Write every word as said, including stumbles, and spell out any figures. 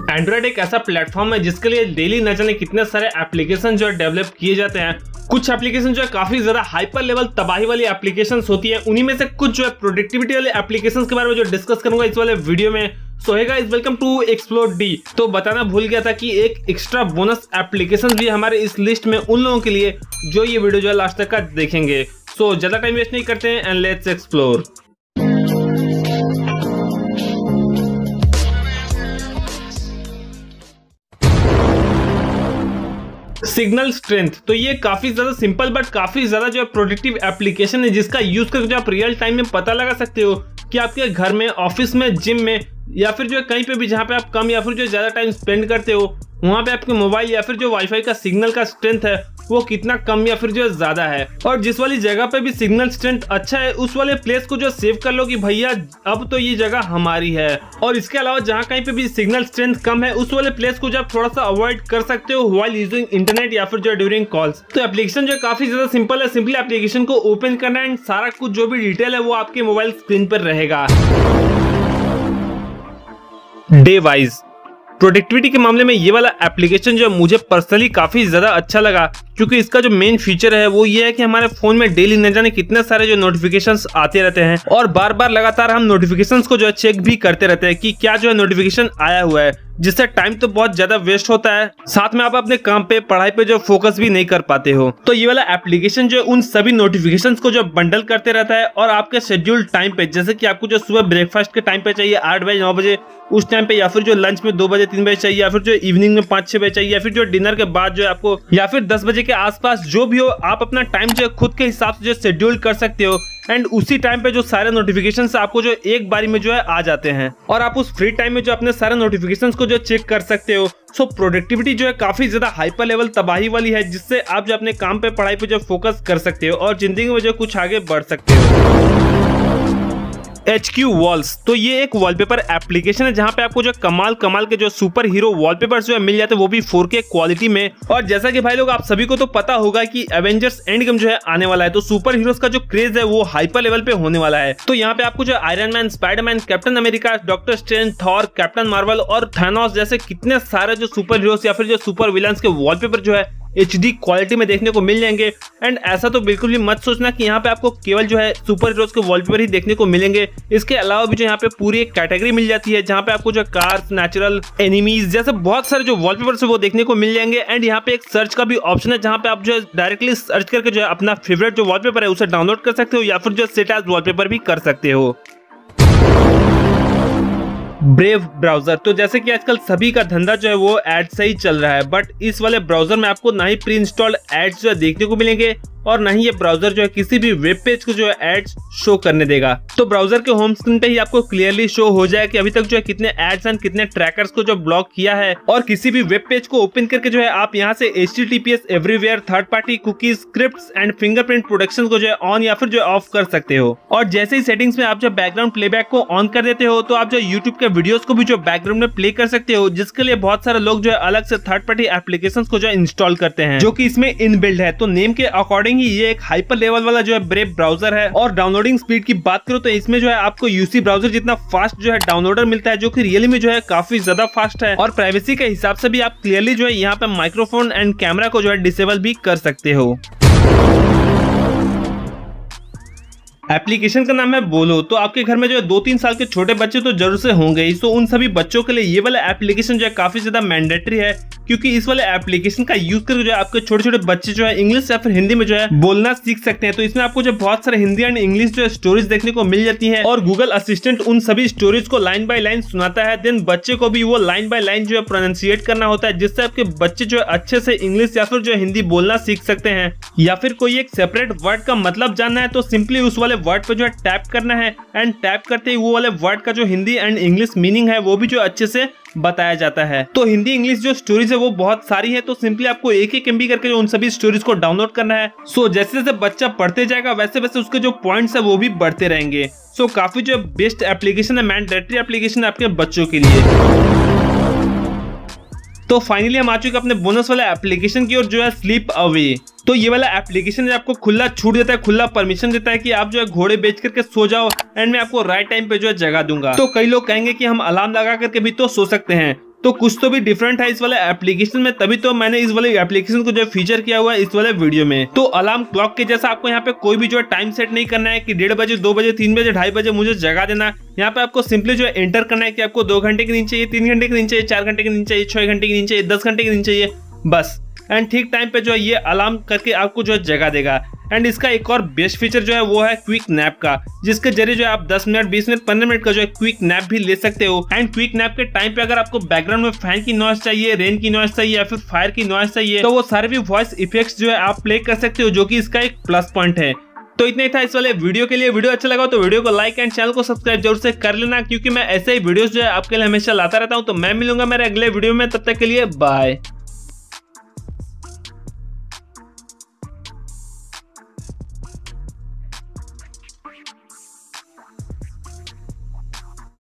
Android एक ऐसा platform है जिसके लिए डेली न जाने कितने सारे एप्लीकेशन जो है डेवलप किए जाते हैं। कुछ एप्लीकेशन जो है काफी ज्यादा हाइपर लेवल तबाही वाली एप्लीकेशंस होती है, उन्हीं में से कुछ जो है प्रोडक्टिविटी वाले एप्लीकेशंस के बारे में जो डिस्कस करूंगा इस वाले वीडियो में। So hey guys, welcome to explore D. तो बताना भूल गया था कि एक एक्स्ट्रा बोनस एप्लीकेशन भी हमारे इस लिस्ट में उन लोगों के लिए जो ये वीडियो जो है लास्ट तक का देखेंगे। सो so, ज्यादा टाइम वेस्ट नहीं करते हैं and let's explore. Signal strength, तो ये काफी ज्यादा सिंपल बट काफी ज्यादा जो है प्रोडक्टिव एप्लीकेशन है जिसका यूज करके जो आप रियल टाइम में पता लगा सकते हो कि आपके घर में, ऑफिस में, जिम में या फिर जो है कहीं पे भी जहाँ पे आप कम या फिर जो ज्यादा टाइम स्पेंड करते हो वहां पे आपके मोबाइल या फिर जो वाईफाई का सिग्नल का स्ट्रेंथ है वो कितना कम या फिर जो ज्यादा है। और जिस वाली जगह पे भी सिग्नल स्ट्रेंथ अच्छा है उस वाले प्लेस को जो सेव कर लो कि भैया अब तो ये जगह हमारी है। और इसके अलावा जहाँ कहीं पे भी सिग्नल स्ट्रेंथ कम है उस वाले प्लेस को जो आप थोड़ा सा अवॉइड कर सकते हो व्हाइल यूजिंग इंटरनेट या फिर जो ड्यूरिंग कॉल्स। तो एप्लीकेशन जो काफी ज्यादा सिंपल है, सिंपली एप्लीकेशन को ओपन करना एंड सारा कुछ जो भी डिटेल है वो आपके मोबाइल स्क्रीन पर रहेगा। डे वाइज प्रोडक्टिविटी के मामले में ये वाला एप्लीकेशन जो मुझे पर्सनली काफी ज्यादा अच्छा लगा, क्योंकि इसका जो मेन फीचर है वो ये है कि हमारे फोन में डेली न जाने कितने सारे जो नोटिफिकेशंस आते रहते हैं और बार बार लगातार हम नोटिफिकेशंस को जो है चेक भी करते रहते हैं कि क्या जो है नोटिफिकेशन आया हुआ है, जिससे टाइम तो बहुत ज्यादा वेस्ट होता है, साथ में आप अपने काम पे, पढ़ाई पे जो फोकस भी नहीं कर पाते हो। तो ये वाला एप्लीकेशन जो उन सभी नोटिफिकेशंस को जो बंडल करते रहता है और आपके शेड्यूल टाइम पे, जैसे कि आपको जो सुबह ब्रेकफास्ट के टाइम पे चाहिए आठ बजे नौ बजे उस टाइम पे, या फिर जो लंच में दो बजे तीन बजे चाहिए, या फिर जो इवनिंग में पाँच छह बजे चाहिए, या फिर जो डिनर के बाद जो है आपको, या फिर दस बजे के आसपास, जो भी हो आप अपना टाइम जो है खुद के हिसाब से जो शेड्यूल कर सकते हो एंड उसी टाइम पे जो सारे नोटिफिकेशंस आपको जो एक बारी में जो है आ जाते हैं और आप उस फ्री टाइम में जो अपने सारे नोटिफिकेशंस को जो चेक कर सकते हो। सो प्रोडक्टिविटी जो है काफी ज्यादा हाइपर लेवल तबाही वाली है, जिससे आप जो अपने काम पे, पढ़ाई पे जो फोकस कर सकते हो और जिंदगी में जो कुछ आगे बढ़ सकते हो। एच क्यू वॉल्स, तो ये एक वॉलपेपर एप्लीकेशन है जहाँ पे आपको जो कमाल कमाल के जो सुपर हीरो वॉलपेपर्स जो है मिल जाते हैं, वो भी फोर के क्वालिटी में। और जैसा कि भाई लोग आप सभी को तो पता होगा कि एवेंजर्स एंड गेम जो है आने वाला है, तो सुपर हीरोज का जो क्रेज है वो हाइपर लेवल पे होने वाला है। तो यहाँ पे आपको जो Iron Man, Spiderman, Captain America, Doctor Strange, Thor, Captain Marvel और थैनोस जैसे कितने सारे जो सुपर हीरोज या फिर जो सुपर विलन्स के वॉलपेपर जो है एच डी क्वालिटी में देखने को मिल जाएंगे। एंड ऐसा तो बिल्कुल भी मत सोचना कि यहाँ पे आपको केवल जो है सुपर हीरोज के वॉलपेपर ही देखने को मिलेंगे, इसके अलावा भी जो यहाँ पे पूरी एक कैटेगरी मिल जाती है जहाँ पे आपको जो कार्स, नेचुरल, एनिमीज जैसे बहुत सारे जो वॉलपेपर है वो देखने को मिल जाएंगे। एंड यहाँ पे एक सर्च का भी ऑप्शन है जहाँ पे आप जो है डायरेक्टली सर्च करके जो है अपना फेवरेट जो वॉलपेपर है उसे डाउनलोड कर सकते हो या फिर जो सेट एज वॉलपेपर भी कर सकते हो। ब्रेव ब्राउजर, तो जैसे कि आजकल सभी का धंधा जो है वो एड से ही चल रहा है, बट इस वाले ब्राउजर में आपको ना ही प्री इंस्टॉल्ड एड्स जो है देखने को मिलेंगे और ना ही ये ब्राउजर जो है किसी भी वेब पेज को जो है एड्स शो करने देगा। तो ब्राउजर के होम स्क्रीन पे ही आपको क्लियरली शो हो जाए कि अभी तक जो है कितने एड्स एंड कितने ट्रैकर्स को जो ब्लॉक किया है, और किसी भी वेब पेज को ओपन करके जो है आप यहाँ से H T T P S everywhere, third party cookies, scripts and fingerprint protection को जो है ऑन या फिर जो ऑफ कर सकते हो। और जैसे ही सेटिंग्स में आप जो बैकग्राउंड प्लेबैक को ऑन कर देते हो तो आप जो यूट्यूब के वीडियोस को भी जो बैकग्राउंड में प्ले कर सकते हो, जिसके लिए बहुत सारे लोग जो है अलग से थर्ड पार्टी एप्लीकेशन को जो इंस्टॉल करते हैं जो कि इसमें इनबिल्ड है। तो नेम के अकॉर्डिंग ही ये एक हाइपर लेवल वाला जो है ब्रेव ब्राउजर है। और डाउनलोडिंग स्पीड की बात करो तो इसमें जो है आपको यूसी ब्राउजर जितना फास्ट जो है डाउनलोडर मिलता है, जो कि रियली में जो है काफी ज्यादा फास्ट है। और प्राइवेसी के हिसाब से भी आप क्लियरली जो है यहाँ पे माइक्रोफोन एंड कैमरा को जो है डिसेबल भी कर सकते हो। एप्लीकेशन का नाम है बोलो। तो आपके घर में जो है दो तीन साल के छोटे बच्चे तो जरूर से होंगे ही, तो उन सभी बच्चों के लिए ये वाला एप्लीकेशन जो है काफी ज्यादा मैंडेटरी है, क्योंकि इस वाले एप्लीकेशन का यूज करके जो है आपके छोटे छोटे बच्चे जो है इंग्लिश या फिर हिंदी में जो है बोलना सीख सकते हैं। तो इसमें आपको जो बहुत सारे हिंदी एंड इंग्लिश जो है स्टोरीज देखने को मिल जाती है और गूगल असिस्टेंट उन सभी स्टोरीज को लाइन बाय लाइन सुनाता है। देन बच्चे को भी वो लाइन बाय लाइन जो है प्रोनाउंसिएट करना होता है, जिससे आपके बच्चे जो है अच्छे से इंग्लिश या फिर जो हिंदी बोलना सीख सकते हैं। या फिर कोई एक सेपरेट वर्ड का मतलब जानना है तो सिंपली उस वाले वर्ड पे जो है टैप करना है एंड टैप करते ही वो वाले वर्ड का जो हिंदी एंड इंग्लिश मीनिंग है वो भी जो अच्छे से बताया जाता है। तो हिंदी इंग्लिश जो स्टोरीज है वो बहुत सारी है, तो सिंपली आपको एक एक एमबी करके जो उन सभी स्टोरीज को डाउनलोड करना है। सो जैसे जैसे बच्चा पढ़ते जाएगा वैसे वैसे उसके जो पॉइंट्स है वो भी बढ़ते रहेंगे। सो काफी जो बेस्ट एप्लीकेशन है, मैंडेटरी एप्लीकेशन है आपके बच्चों के लिए। तो फाइनली हम आ चुके अपने बोनस वाला एप्लीकेशन की ओर जो है स्लीप अवे। तो ये वाला एप्लीकेशन आपको खुला छूट देता है, खुला परमिशन देता है कि आप जो है घोड़े बेच करके सो जाओ एंड मैं आपको राइट टाइम पे जो है जगा दूंगा। तो कई लोग कहेंगे कि हम अलार्म लगा करके भी तो सो सकते हैं, तो कुछ तो भी डिफरेंट है इस वाले एप्लीकेशन में, तभी तो मैंने इस वाले एप्लीकेशन को जो फीचर किया हुआ है इस वाले वीडियो में। तो अलार्म क्लॉक के जैसा आपको यहाँ पे कोई भी जो है टाइम सेट नहीं करना है कि डेढ़ बजे, दो बजे, तीन बजे, ढाई बजे मुझे जगा देना। यहाँ पे आपको सिंपली जो है एंटर करना है कि आपको दो घंटे की नींद चाहिए, तीन घंटे की नींद चाहिए, चार घंटे की नींद चाहिए, छह घंटे की नींद चाहिए, दस घंटे की नींद चाहिए, बस। एंड ठीक टाइम पे जो है ये अलार्म करके आपको जो है जगा देगा। एंड इसका एक और बेस्ट फीचर जो है वो है क्विक नैप का, जिसके जरिए जो है आप दस मिनट, बीस मिनट, पंद्रह मिनट का जो है क्विक नैप भी ले सकते हो। एंड क्विक नैप के टाइम पे अगर आपको बैकग्राउंड में फैन की नॉइस चाहिए, रेन की नॉइस चाहिए या फिर फायर की नॉइस चाहिए, तो वो सारे भी वॉइस इफेक्ट्स जो है आप प्ले कर सकते हो, जो कि इसका एक प्लस पॉइंट है। तो इतना ही था इस वाले वीडियो के लिए। वीडियो अच्छा लगा तो वीडियो को लाइक एंड चैनल को सब्सक्राइब जरूर से कर लेना, क्योंकि मैं ऐसे ही वीडियोस जो है आपके लिए हमेशा लाता रहता हूँ। तो मैं मिलूंगा मेरे अगले वीडियो में, तब तक के लिए बाय।